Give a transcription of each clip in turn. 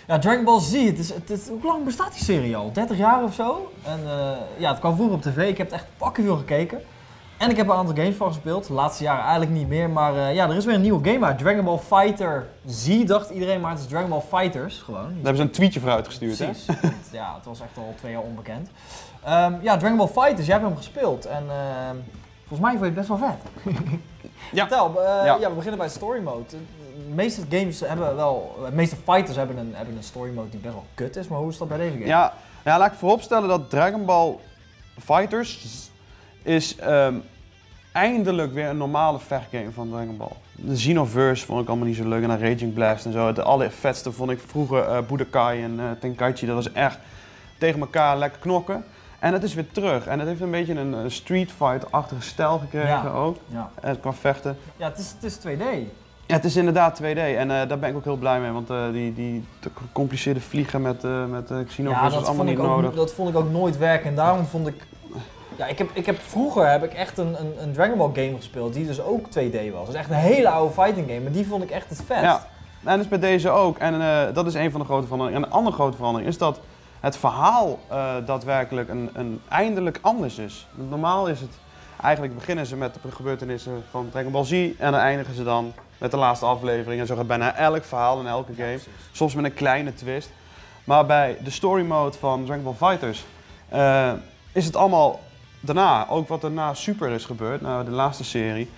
Ja, Dragon Ball Z, hoe lang bestaat die serie al? 30 jaar of zo? En ja, het kwam vroeger op tv, ik heb het echt pakken veel gekeken. En ik heb een aantal games van gespeeld, de laatste jaren eigenlijk niet meer, maar ja, er is weer een nieuwe game uit. Dragon Ball Fighter Z dacht iedereen, maar het is Dragon Ball Fighters gewoon. Daar hebben ze een tweetje voor uitgestuurd, precies. Hè? Ja, het was echt al 2 jaar onbekend. Ja, Dragon Ball Fighters, jij hebt hem gespeeld en volgens mij vond je het best wel vet. Ja. Vertel, ja, we beginnen bij story mode. De meeste games hebben wel, de meeste fighters hebben een story mode die best wel kut is, maar hoe is dat bij deze game? Ja, laat ik vooropstellen dat Dragon Ball Fighters is eindelijk weer een normale vechtgame van Dragon Ball. De Xenoverse vond ik allemaal niet zo leuk en dan Raging Blast en zo. De allervetste vond ik vroeger Budokai en Tenkaichi, dat was echt tegen elkaar lekker knokken. En het is weer terug en het heeft een beetje een Street Fighter-achtige stijl gekregen ook, qua vechten. Ja, het is 2D. Ja, het is inderdaad 2D en daar ben ik ook heel blij mee, want de gecompliceerde vliegen met Xenoverse is allemaal niet nodig. Dat vond ik ook nooit werken en daarom vond ik... Ja, vroeger heb ik echt een Dragon Ball game gespeeld die dus ook 2D was. Dus echt een hele oude fighting game, maar die vond ik echt het vetst. Ja, en dat is bij deze ook. En dat is een van de grote veranderingen. En een andere grote verandering is dat het verhaal daadwerkelijk eindelijk anders is. Normaal is het, eigenlijk beginnen ze met de gebeurtenissen van Dragon Ball Z en dan eindigen ze dan met de laatste aflevering. En zo gaat bijna elk verhaal in elke game. Soms met een kleine twist. Maar bij de story mode van Dragon Ball Fighters is het allemaal daarna, ook wat er na Super is gebeurd, na de laatste serie.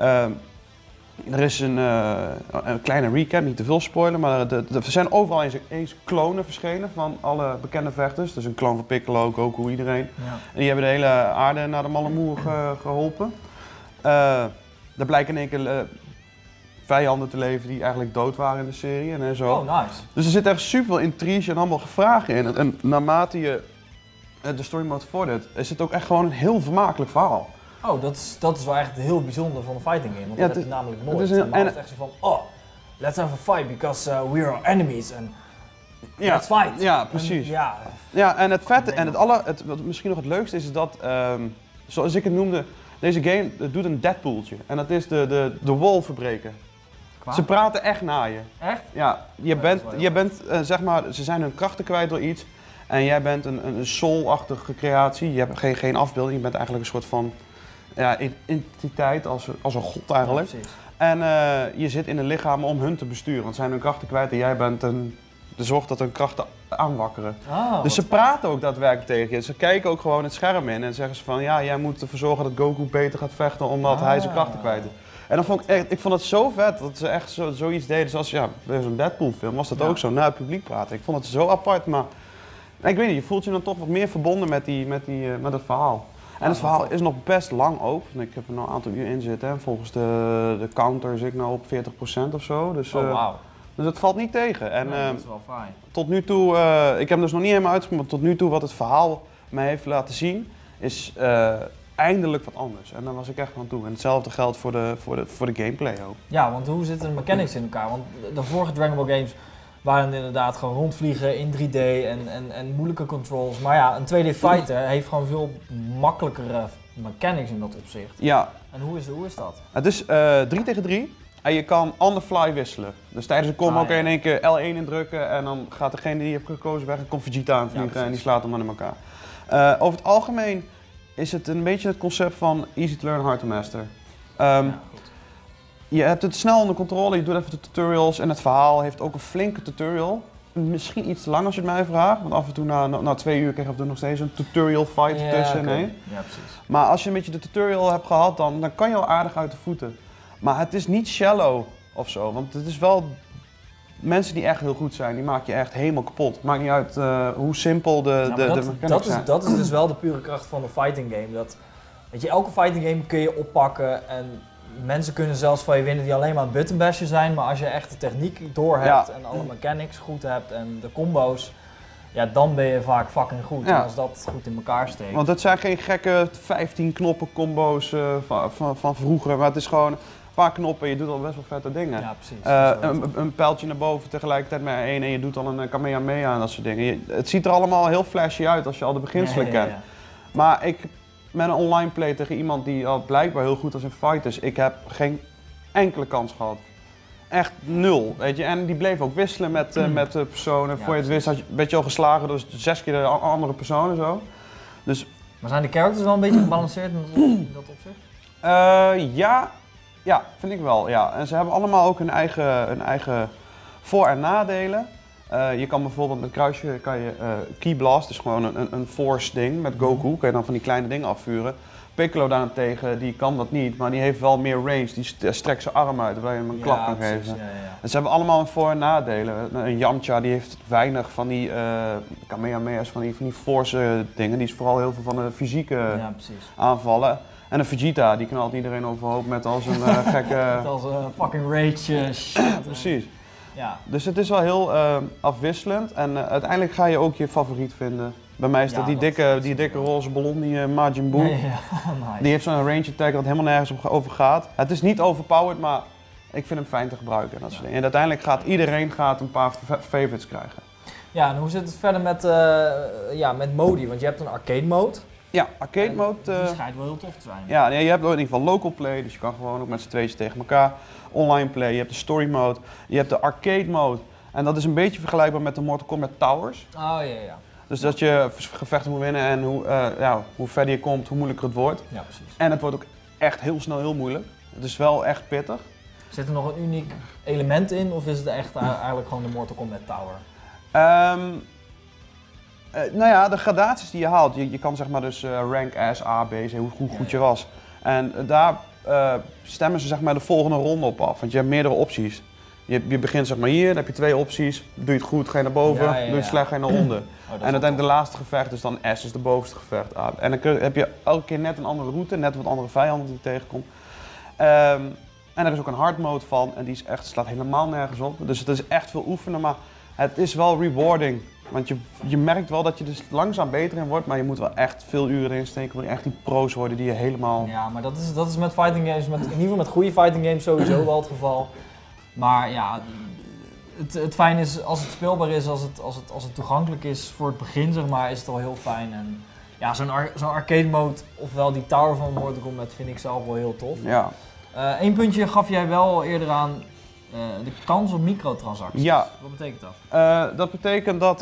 Er is een kleine recap, niet te veel spoilen, maar er zijn overal eens klonen verschenen van alle bekende vechters. Dus een kloon van Piccolo, Goku, iedereen. Ja. En die hebben de hele aarde naar de Malamoer geholpen. Er blijken in één keer vijanden te leven die eigenlijk dood waren in de serie en zo. Oh, nice. Dus er zit echt super veel intrige en allemaal vragen in. En naarmate je de story mode vordert, is het ook echt gewoon een heel vermakelijk verhaal. Oh, dat is wel echt heel bijzonder van een fighting game, want dat heb je namelijk nooit. Normaal is het echt zo van, oh, let's have a fight because we are enemies and let's fight. Ja, precies. En, ja, en het vette en wat misschien nog het leukste is dat, zoals ik het noemde, deze game doet een Deadpooltje. En dat is de wall verbreken. Ze praten echt naar je. Echt? Ja, je bent zeg maar, ze zijn hun krachten kwijt door iets. En jij bent een soul-achtige creatie. Je hebt geen afbeelding, je bent eigenlijk een soort van entiteit als een god eigenlijk. Ja, en je zit in een lichaam om hun te besturen, want ze zijn hun krachten kwijt en jij bent de zorg dat hun krachten aanwakkeren. Oh, dus ze praten ook daadwerkelijk tegen je. Ze kijken ook gewoon het scherm in en zeggen ze van ja, jij moet ervoor zorgen dat Goku beter gaat vechten omdat hij zijn krachten kwijt is. En dan ik vond het zo vet dat ze echt zoiets deden zoals bij zo'n Deadpool film was dat ook zo, naar het publiek praten. Ik vond het zo apart, maar ik weet niet, je voelt je dan toch wat meer verbonden met het verhaal. En het verhaal is nog best lang ook. Ik heb er nog een aantal uur in zitten. En volgens de counter zit ik nou op 40% of zo. Dus, dus het valt niet tegen. En, dat is wel fijn. Tot nu toe, ik heb hem dus nog niet helemaal uitgesproken, maar tot nu toe wat het verhaal mij heeft laten zien, is eindelijk wat anders. En daar was ik echt aan toe. En hetzelfde geldt voor de gameplay ook. Ja, want hoe zitten de mechanics in elkaar? Want de vorige Dragon Ball games waren inderdaad gewoon rondvliegen in 3D en moeilijke controls. Maar ja, een 2D fighter heeft gewoon veel makkelijkere mechanics in dat opzicht. Ja. En hoe is dat? Het is 3 tegen 3 en je kan on the fly wisselen. Dus tijdens een combo kun je in één keer L1 indrukken en dan gaat degene die je hebt gekozen weg en komt Vegeta aanvliegen en die slaat hem aan in elkaar. Over het algemeen is het een beetje het concept van easy to learn, hard to master. Je hebt het snel onder controle, je doet even de tutorials en het verhaal heeft ook een flinke tutorial. Misschien iets te lang als je het mij vraagt, want af en toe na 2 uur krijg je er nog steeds een tutorial fight tussen. Okay. Nee? Ja, precies. Maar als je een beetje de tutorial hebt gehad, dan kan je al aardig uit de voeten. Maar het is niet shallow of zo, want het is wel mensen die echt heel goed zijn, die maak je echt helemaal kapot. Maakt niet uit hoe simpel de mechanics zijn. Dat is dus wel de pure kracht van een fighting game. Weet je, elke fighting game kun je oppakken en mensen kunnen zelfs van je winnen die alleen maar een buttonbasher zijn, maar als je echt de techniek door hebt en alle mechanics goed hebt en de combo's, ja, dan ben je vaak fucking goed als dat goed in elkaar steekt. Want het zijn geen gekke 15 knoppen combo's van vroeger, maar het is gewoon een paar knoppen en je doet al best wel vette dingen. Ja, precies. Een pijltje naar boven tegelijkertijd met één en je doet al een Kamehameha en dat soort dingen. Het ziet er allemaal heel flashy uit als je al de beginselen kent. Maar met een online play tegen iemand die al blijkbaar heel goed was in fighters, ik heb geen enkele kans gehad. echt nul, weet je. En die bleef ook wisselen met personen. Voor je het wist werd je al geslagen door 6 keer de andere personen zo. Dus, maar zijn de characters wel een beetje gebalanceerd in dat opzicht? Ja, vind ik wel. Ja. En ze hebben allemaal ook hun eigen voor- en nadelen. Je kan bijvoorbeeld met kruisje Key Blast, dus gewoon een force ding met Goku, kan je dan van die kleine dingen afvuren. Piccolo daarentegen, die kan dat niet, maar die heeft wel meer range, die strekt zijn arm uit, waar je hem een klap kan geven. Ja. En ze hebben allemaal een voor- en nadelen. Een Yamcha die heeft weinig van die Kamehamehas, van die force dingen, die is vooral heel veel van de fysieke aanvallen. En een Vegeta, die knalt iedereen overhoop met als een gekke... Met als een fucking rage shit. Precies. Ja. Dus het is wel heel afwisselend en uiteindelijk ga je ook je favoriet vinden. Bij mij is dat die dikke roze ballon, die Majin Buu. Nice. Die heeft zo'n range attack dat helemaal nergens over gaat. Het is niet overpowered, maar ik vind hem fijn te gebruiken. Dat soort dingen. En uiteindelijk gaat iedereen een paar favorites krijgen. Ja, en hoe zit het verder met modi? Want je hebt een arcade mode. Ja, arcade mode. Die schijnt wel heel tof te zijn. Ja, je hebt in ieder geval local play, dus je kan gewoon ook met z'n tweeën tegen elkaar. Online play, je hebt de story mode, je hebt de arcade mode. En dat is een beetje vergelijkbaar met de Mortal Kombat Towers. Oh ja. Dus dat je gevechten moet winnen en hoe verder je komt, hoe moeilijker het wordt. Ja, precies. En het wordt ook echt heel snel heel moeilijk. Het is wel echt pittig. Zit er nog een uniek element in of is het echt eigenlijk gewoon de Mortal Kombat Tower? Nou ja, de gradaties die je haalt. Je kan zeg maar dus rank S, A, B, C, hoe goed je was. En daar stemmen ze zeg maar de volgende ronde op af, want je hebt meerdere opties. Je begint zeg maar hier, dan heb je 2 opties. Doe je het goed, ga je naar boven. Doe je het slecht, ga je naar onder. En uiteindelijk de laatste gevecht is dan S, is de bovenste gevecht. En dan heb je elke keer net een andere route, net wat andere vijanden die je tegenkomt. En er is ook een hard mode van en die is echt, slaat helemaal nergens op. Dus het is echt veel oefenen, maar het is wel rewarding. Want je merkt wel dat je dus langzaam beter in wordt, maar je moet wel echt veel uren erin steken om echt die pro's worden die je helemaal... Ja, maar dat is met fighting games, in ieder geval met goede fighting games sowieso wel het geval. Maar ja, het fijn is als het speelbaar is, als het toegankelijk is voor het begin, zeg maar, is het wel heel fijn. En ja, zo'n arcade mode, ofwel die tower van Mortal Kombat, vind ik zelf wel heel tof. Ja. Eén puntje gaf jij wel eerder aan, de kans op microtransacties. Ja. Wat betekent dat? Dat betekent dat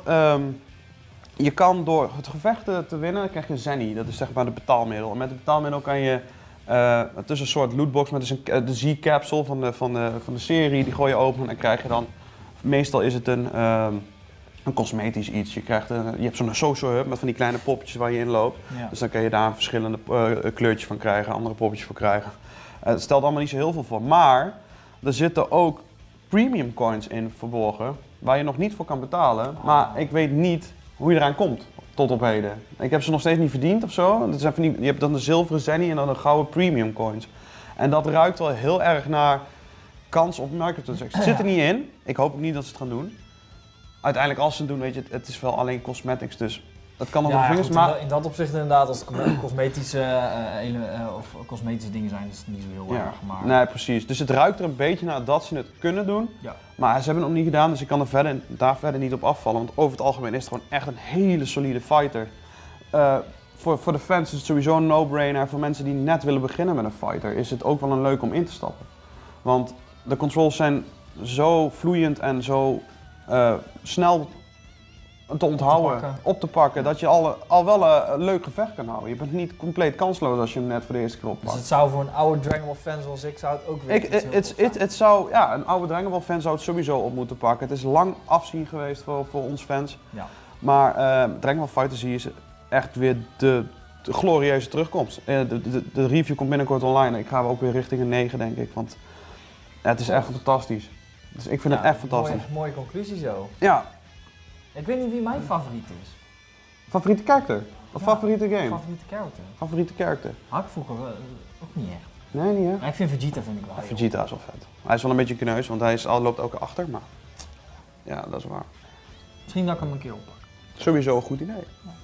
je kan door het gevecht te winnen, dan krijg je een zenny, dat is zeg maar de betaalmiddel. En met het betaalmiddel kan je, het is een soort lootbox met de Z-capsule van de serie, die gooi je open en dan krijg je dan, meestal is het een cosmetisch iets. Je hebt zo'n social hub met van die kleine poppetjes waar je in loopt. Ja. Dus dan kan je daar verschillende kleurtjes van krijgen, andere poppetjes voor krijgen. Het stelt allemaal niet zo heel veel voor, maar er zitten ook premium coins in verborgen, waar je nog niet voor kan betalen. Maar ik weet niet hoe je eraan komt, tot op heden. Ik heb ze nog steeds niet verdiend of zo. Je hebt dan de zilveren zenny en dan de gouden premium coins. En dat ruikt wel heel erg naar kans op microtransactions. Het zit er niet in. Ik hoop ook niet dat ze het gaan doen. Uiteindelijk als ze het doen, weet je, het is wel alleen cosmetics, dus dat kan nog de vingers. Maar in dat opzicht inderdaad, als het cosmetische dingen zijn, is het niet zo heel erg. Maar... Nee, precies. Dus het ruikt er een beetje naar dat ze het kunnen doen. Ja. Maar ze hebben het nog niet gedaan, dus ik kan er daar verder niet op afvallen. Want over het algemeen is het gewoon echt een hele solide fighter. Voor de fans is het sowieso een no-brainer. Voor mensen die net willen beginnen met een fighter is het ook wel een leuk om in te stappen. Want de controls zijn zo vloeiend en zo snel te onthouden, op te pakken, dat je al wel een leuk gevecht kan houden. Je bent niet compleet kansloos als je hem net voor de eerste keer oppakt. Dus het zou voor een oude Dragon Ball fan zoals ik, zou het ook weer een oude Dragon Ball fan zou het sowieso op moeten pakken. Het is lang afzien geweest voor ons fans. Ja. Maar Dragon Ball Fighter Z is echt weer de glorieuze terugkomst. De review komt binnenkort online. Ik ga ook weer richting een 9, denk ik. Want het is echt fantastisch. Dus ik vind het echt fantastisch. Mooie conclusie zo. Ja. Ik weet niet wie mijn favoriet is. Favoriete karakter? Of favoriete game? Favoriete character. Favoriete karakter? Had ik vroeger ook niet echt. Nee, niet echt? Maar ik vind Vegeta wel Vegeta is wel vet. Hij is wel een beetje kneus, want hij loopt ook achter, maar ja, dat is waar. Misschien dat ik hem een keer oppak. Sowieso een goed idee. Ja.